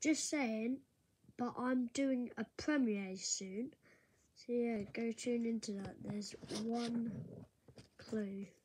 Just saying, but I'm doing a premiere soon. So yeah, go tune into that. There's one clue.